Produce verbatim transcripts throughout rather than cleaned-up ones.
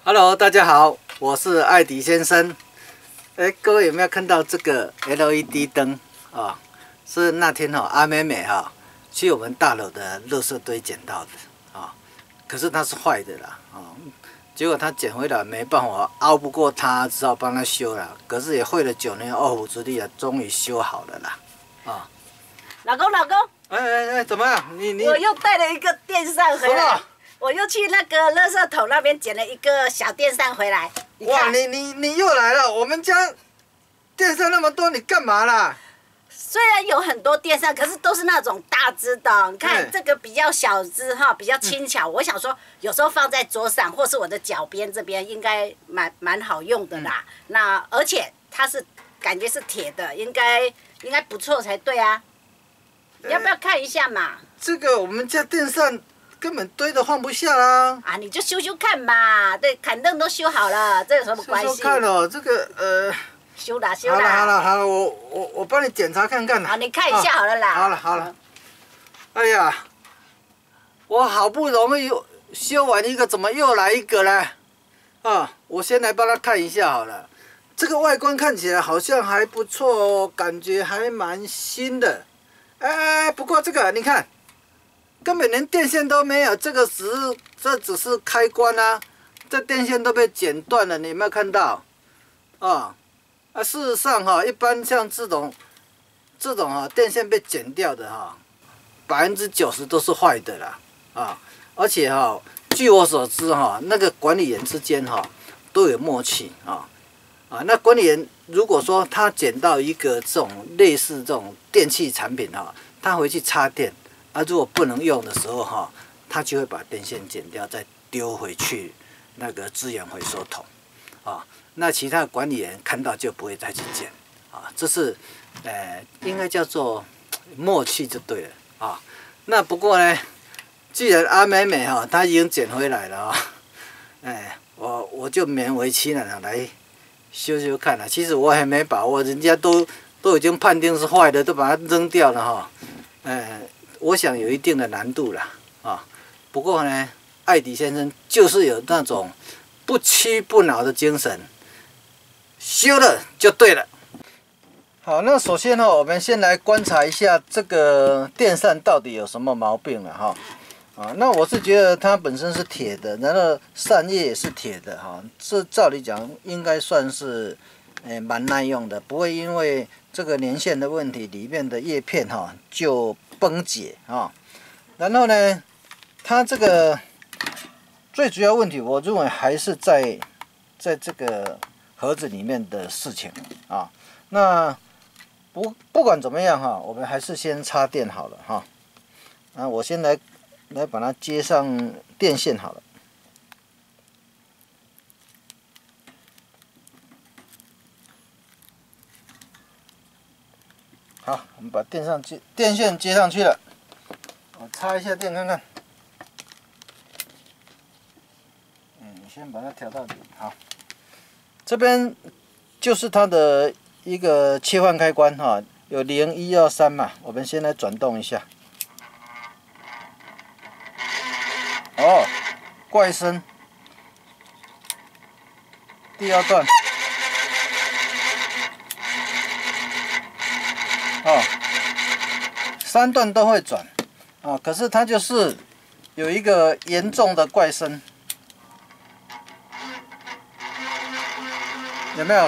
Hello， 大家好，我是艾迪先生。哎，各位有没有看到这个 L E D 灯啊？是那天哈、哦、阿美美哈、哦、去我们大楼的垃圾堆捡到的啊，可是它是坏的啦啊。结果他捡回来没办法，拗不过他，只好帮他修了。可是也费了九年二虎之力啊，终于修好了啦啊。 老公，老公， 哎哎哎，怎么样？你你我又带了一个电扇回来。 什么？ 我又去那个垃圾桶那边捡了一个小电扇回来。你哇，你你你又来了！我们家电扇那么多，你干嘛啦？ 虽然有很多电扇，可是都是那种大只的。你看、嗯、这个比较小只哈，比较轻巧。嗯、我想说，有时候放在桌上或是我的脚边这边，应该蛮蛮好用的啦。嗯、那而且它是感觉是铁的，应该应该不错才对啊。你要不要看一下嘛？ 这个我们家电扇根本堆得放不下啦。 啊，你就修修看嘛。对，砍凳都修好了，这有什么关系？ 修修看哦，这个呃。 修啦修啦。 好了好了好了，我我我帮你检查看看啦。 好，你看一下好了啦。 好了好了。哎呀，我好不容易修完一个，怎么又来一个呢？啊，我先来帮他看一下好了。这个外观看起来好像还不错哦，感觉还蛮新的。哎，不过这个你看，根本连电线都没有，这个只是这只是开关啊，这电线都被剪断了，你有没有看到？啊。啊，事实上哈，一般像这种这种哈电线被剪掉的哈，百分之九十都是坏的啦啊！而且哈，据我所知哈，那个管理员之间哈都有默契啊啊！那管理员如果说他捡到一个这种类似这种电器产品哈，他回去插电啊，如果不能用的时候哈，他就会把电线剪掉，再丢回去那个资源回收桶啊。那其他的管理员看到就不会再去捡，啊，这是，呃，应该叫做默契就对了啊。那不过呢，既然阿美美哈、哦、她已经捡回来了啊、哦，哎，我我就勉为其难的来修修看了。其实我还没把握，人家都都已经判定是坏的，都把它扔掉了哈、哦。哎，我想有一定的难度了啊。不过呢，艾迪先生就是有那种不屈不挠的精神。修了就对了。好，那首先哈，我们先来观察一下这个电扇到底有什么毛病了哈。啊，那我是觉得它本身是铁的，然后扇叶也是铁的哈，这照理讲应该算是诶蛮耐用的，不会因为这个年限的问题，里面的叶片哈就崩解啊。然后呢，它这个最主要问题，我认为还是在在这个盒子里面的事情啊，那不不管怎么样哈，我们还是先插电好了哈。啊，我先来来把它接上电线好了。好，我们把电上接电线接上去了。我插一下电看看。嗯，你先把它调到底好。这边就是它的一个切换开关哈，有零、一、二、三嘛，我们先来转动一下。哦，怪声。第二段。哦，三段都会转啊，可是它就是有一个严重的怪声。有没有？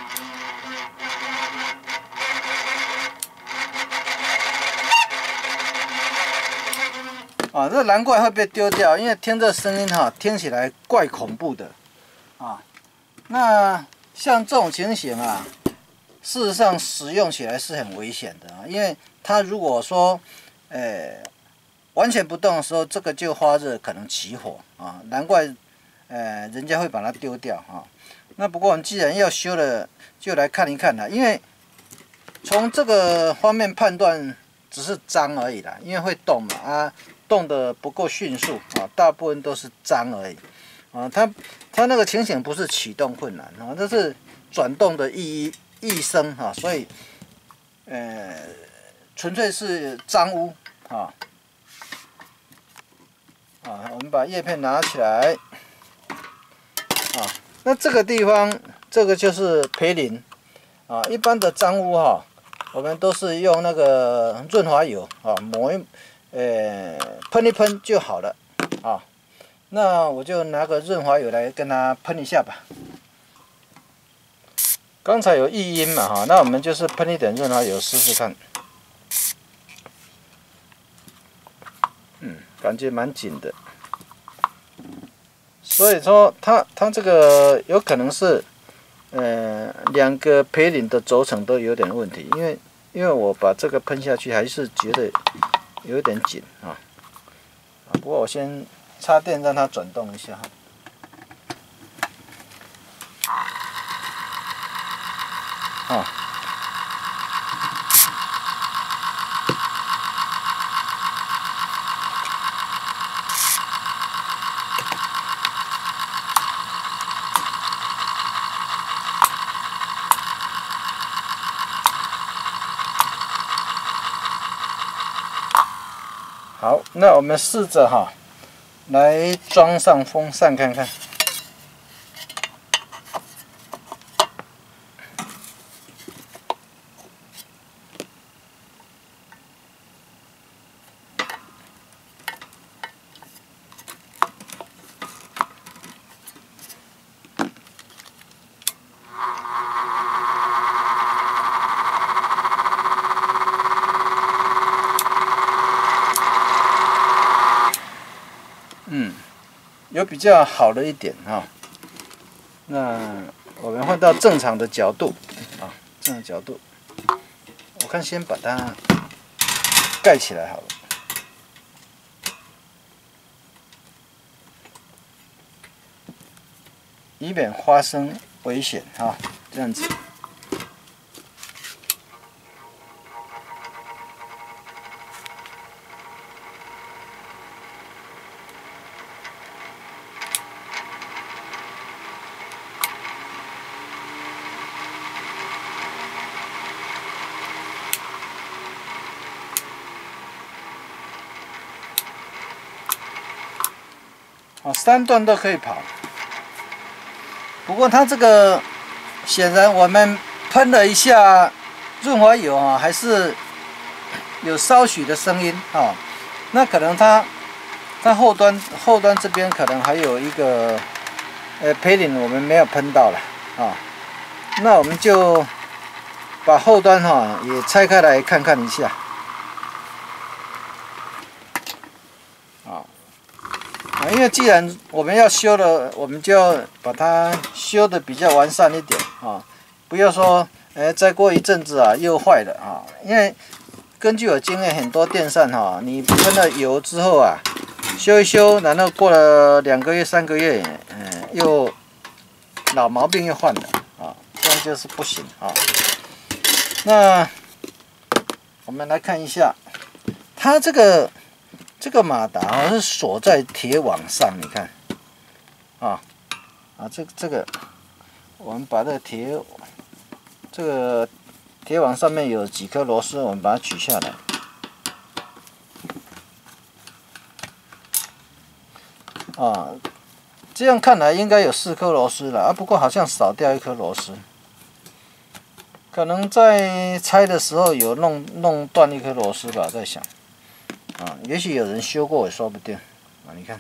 啊，这难怪会被丢掉，因为听这声音哈，听起来怪恐怖的，啊，那像这种情形啊，事实上使用起来是很危险的啊，因为它如果说，呃，完全不动的时候，这个就发热，可能起火啊，难怪，呃，人家会把它丢掉啊。那不过我们既然要修了，就来看一看啦。因为从这个方面判断，只是脏而已啦，因为会动嘛，啊，动得不够迅速啊，大部分都是脏而已啊。它它那个情形不是启动困难啊，这是转动的异异声啊，所以呃，纯粹是脏污啊啊。我们把叶片拿起来。啊， 那这个地方，这个就是培林啊。一般的脏污哈、啊，我们都是用那个润滑油啊抹一，呃喷一喷就好了啊。那我就拿个润滑油来跟它喷一下吧。刚才有异音嘛哈，那我们就是喷一点润滑油试试看。嗯，感觉蛮紧的。所以说它它这个有可能是，呃，两个培林的轴承都有点问题，因为因为我把这个喷下去还是觉得有点紧啊。不过我先插电让它转动一下哈。啊。好，那我们试着哈，来装上风扇看看。嗯，有比较好了一点哈。那我们换到正常的角度啊，正常角度。我看先把它盖起来好了，以免发生危险哈。这样子。哦，三段都可以跑。不过它这个显然我们喷了一下润滑油啊，还是有稍许的声音啊。那可能它它后端后端这边可能还有一个呃培林我们没有喷到了啊。那我们就把后端哈、啊、也拆开来看看一下。啊，因为既然我们要修了，我们就要把它修的比较完善一点啊，不要说，哎，再过一阵子啊又坏了啊。因为根据我经验，很多电扇哈，你喷了油之后啊，修一修，然后过了两个月、三个月，嗯，又老毛病又换了啊，这样就是不行啊。那我们来看一下，它这个。这个马达啊是锁在铁网上，你看，啊啊，这这个，我们把这个铁这个铁网上面有几颗螺丝，我们把它取下来。啊，这样看来应该有四颗螺丝了啊，不过好像少掉一颗螺丝，可能在拆的时候有弄弄断一颗螺丝吧，在想。啊，也许有人修过也说不定啊！你看，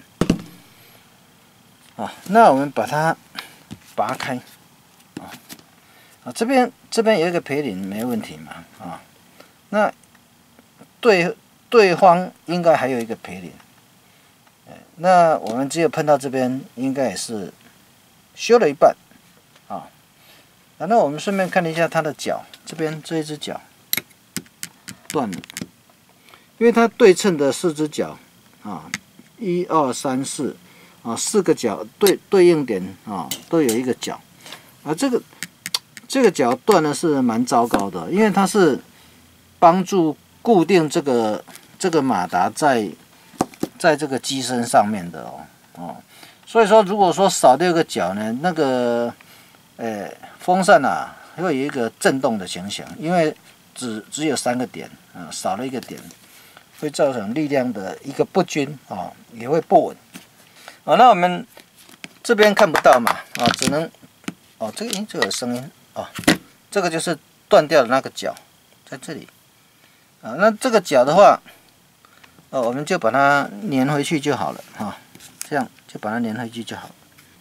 啊，那我们把它拔开，啊啊，这边这边有一个培林没问题嘛，啊，那对对方应该还有一个培林，哎，那我们只有碰到这边，应该也是修了一半，啊，然后我们顺便看了一下它的脚，这边这一只脚断了。因为它对称的四只脚，啊，一二三四，啊，四个脚对对应点啊，都有一个角，啊，这个这个角断的是蛮糟糕的，因为它是帮助固定这个这个马达在在这个机身上面的哦，哦，所以说如果说少掉一个角呢，那个呃风扇啊会有一个震动的情形，因为只只有三个点啊，少了一个点。会造成力量的一个不均啊，也会不稳。啊，那我们这边看不到嘛，啊，只能哦，这个音这个有声音哦，这个就是断掉的那个角，在这里啊。那这个角的话，哦，我们就把它粘回去就好了哈，这样就把它粘回去就好了。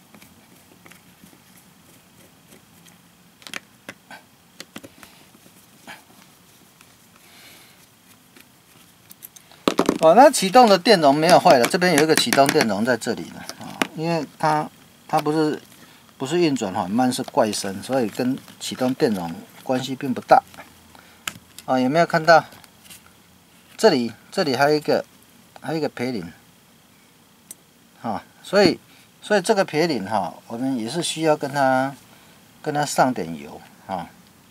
哦，那启动的电容没有坏了，这边有一个启动电容在这里呢啊，因为它它不是不是运转缓慢，是怪声，所以跟启动电容关系并不大。啊，有没有看到？这里这里还有一个还有一个培林，啊，所以所以这个培林哈，我们也是需要跟它跟它上点油啊，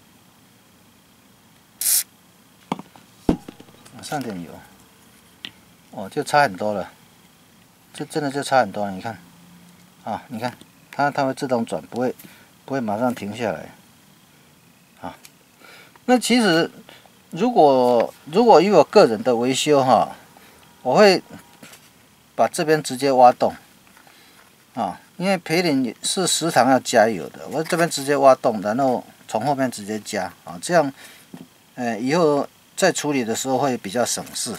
上点油。哦，就差很多了，这真的就差很多了。你看，啊，你看，它它会自动转，不会不会马上停下来。啊，那其实如果如果以我个人的维修哈，我会把这边直接挖洞，啊，因为培林是时常要加油的，我这边直接挖洞，然后从后面直接加，啊，这样，呃，以后在处理的时候会比较省事。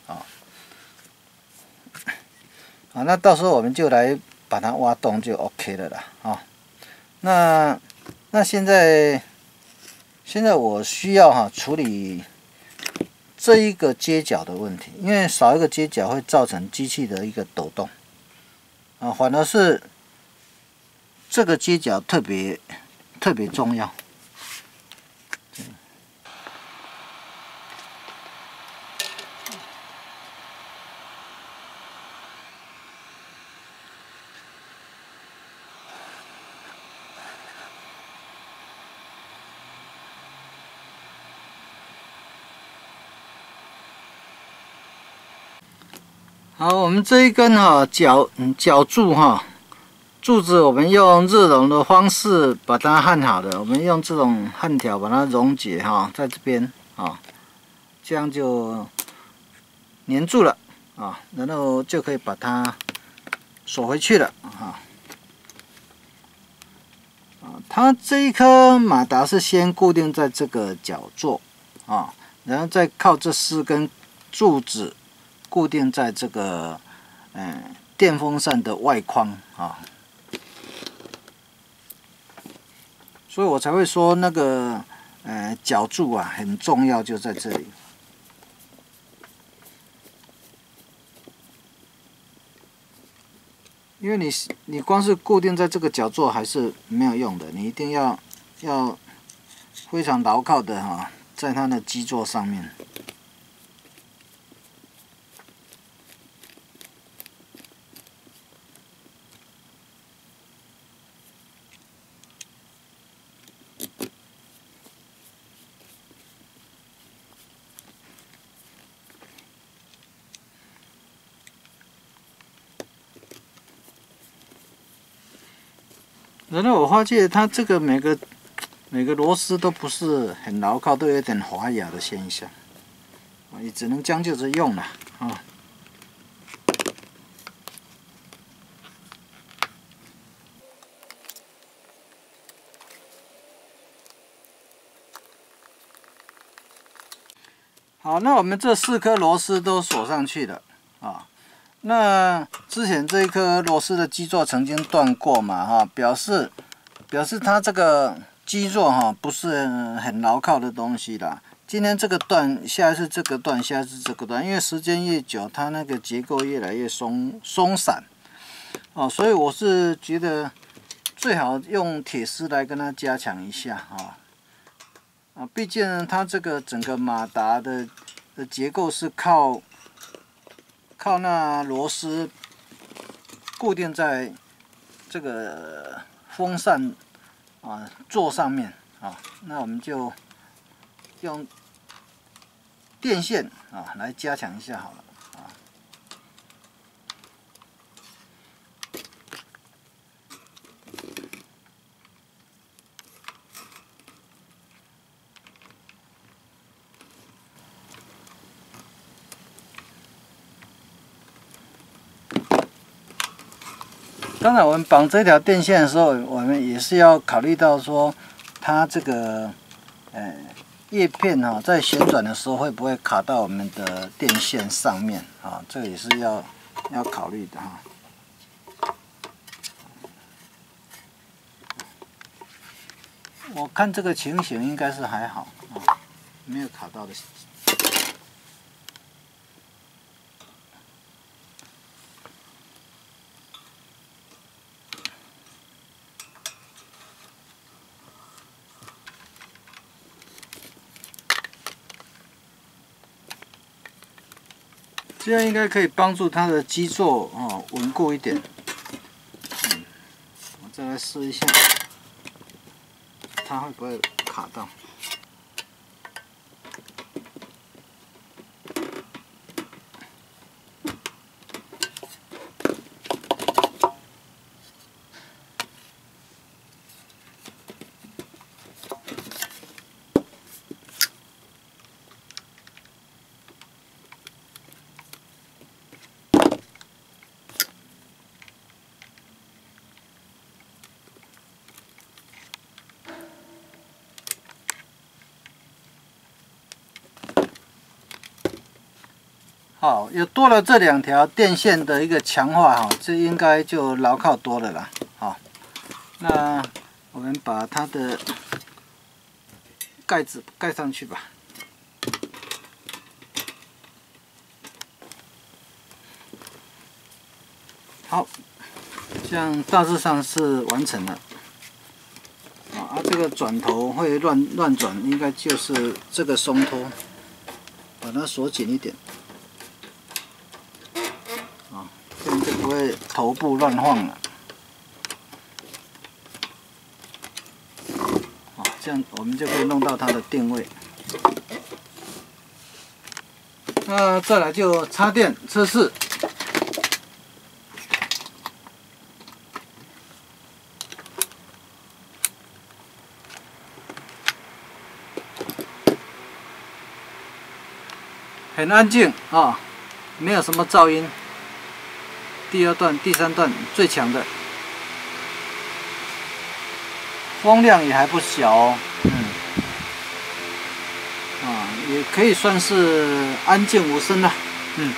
啊，那到时候我们就来把它挖洞就 OK 了啦，啊，那那现在现在我需要哈、啊、处理这一个接角的问题，因为少一个接角会造成机器的一个抖动，啊，反而是这个接角特别特别重要。好，我们这一根哈角嗯角柱哈柱子，我们用热熔的方式把它焊好的。我们用这种焊条把它溶解哈，在这边啊，这样就粘住了啊，然后就可以把它锁回去了啊。啊，它这一颗马达是先固定在这个角座啊，然后再靠这四根柱子固定在这个嗯、呃、电风扇的外框啊，所以我才会说那个呃角柱啊很重要，就在这里。因为你你光是固定在这个角座还是没有用的，你一定要要非常牢靠的哈、啊，在它的基座上面。然后我发现它这个每个每个螺丝都不是很牢靠，都有点滑牙的现象，也只能将就着用了啊。好，那我们这四颗螺丝都锁上去了啊。那之前这一颗螺丝的基座曾经断过嘛，哈，表示表示它这个基座哈不是很牢靠的东西啦。今天这个断，下一次这个断，下一次这个断，因为时间越久，它那个结构越来越松松散，哦，所以我是觉得最好用铁丝来跟它加强一下啊。啊，毕竟它这个整个马达的的结构是靠靠那螺丝固定在这个风扇啊座上面啊，那我们就用电线啊来加强一下好了。 当然，我们绑这条电线的时候，我们也是要考虑到说，它这个呃叶片哈、哦，在旋转的时候会不会卡到我们的电线上面啊？这个也是要要考虑的哈。我看这个情形应该是还好啊，没有卡到的。这样应该可以帮助它的基座哦稳固一点。嗯，我再来试一下，它会不会卡到？好，有多了这两条电线的一个强化哈，这应该就牢靠多了啦。好，那我们把它的盖子盖上去吧。好，这样大致上是完成了。啊，这个转头会乱乱转，应该就是这个松脱，把它锁紧一点。这样就不会头部乱晃了。好，这样我们就可以弄到它的定位。那再来就插电测试。很安静啊，没有什么噪音。第二段、第三段最强的，风量也还不小哦，嗯，啊，也可以算是安静无声了，嗯。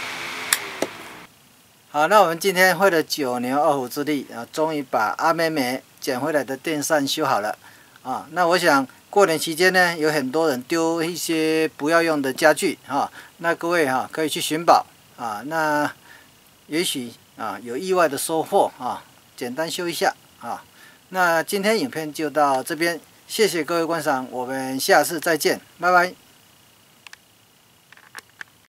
好，那我们今天费了九牛二虎之力啊，终于把阿妹妹捡回来的电扇修好了啊。那我想过年期间呢，有很多人丢一些不要用的家具啊，那各位哈、啊、可以去寻宝啊，那也许。啊，有意外的收获啊！简单修一下啊。那今天影片就到这边，谢谢各位观赏，我们下次再见，拜拜。